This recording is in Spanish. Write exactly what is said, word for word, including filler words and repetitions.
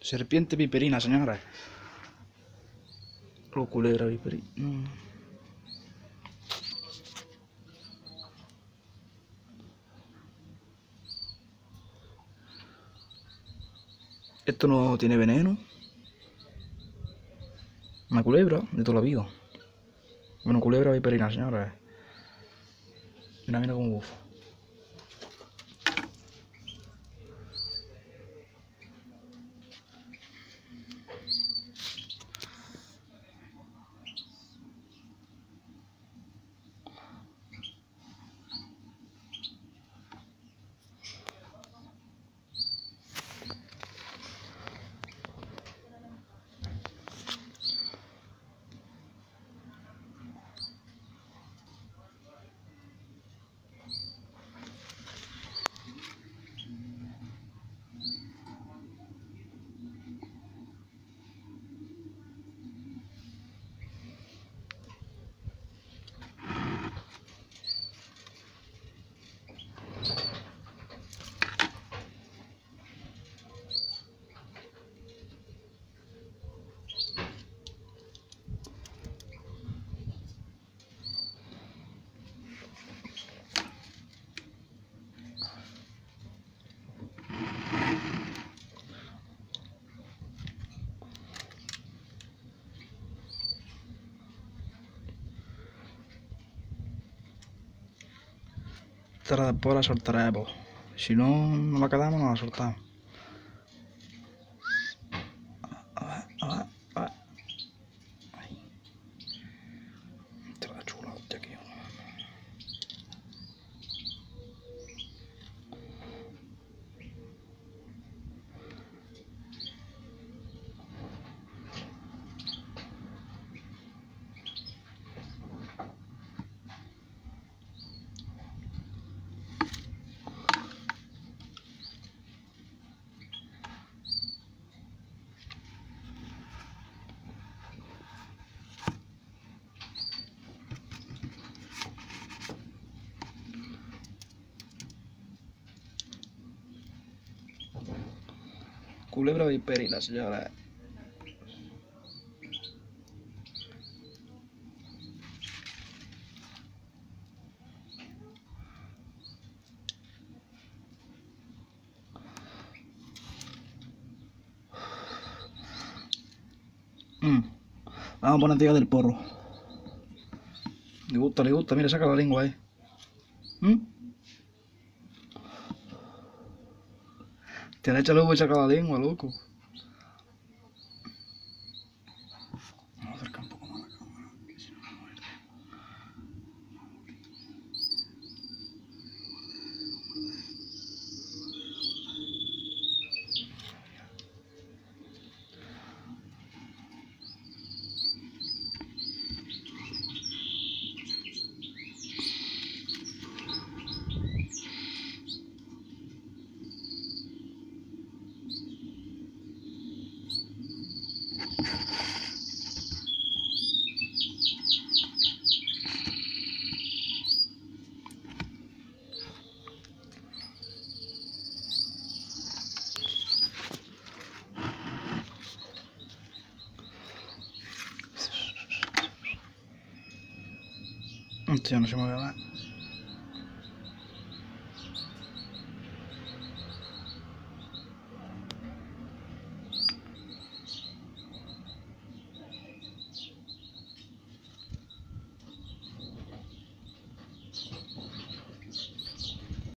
Serpiente viperina, señores. O culebra viperina. Mm. Esto no tiene veneno. Una culebra de toda la vida. Bueno, culebra viperina, señores. Mira, mira cómo bufo. Esta después la soltaremos. Si no, no la quedamos, no la soltamos. A ver, a ver, a ver. Ahí. Esta la chula, hostia, aquí. Culebra viperina, señora. Mm. Vamos a poner tía del porro. Le gusta, le gusta. Mira, saca la lengua ahí. ¿Mm? Te le echa luego y saca la lengua, loco. Vamos a acercar un poco más la cámara, que si no me muerde. Hostia, no se mueve más.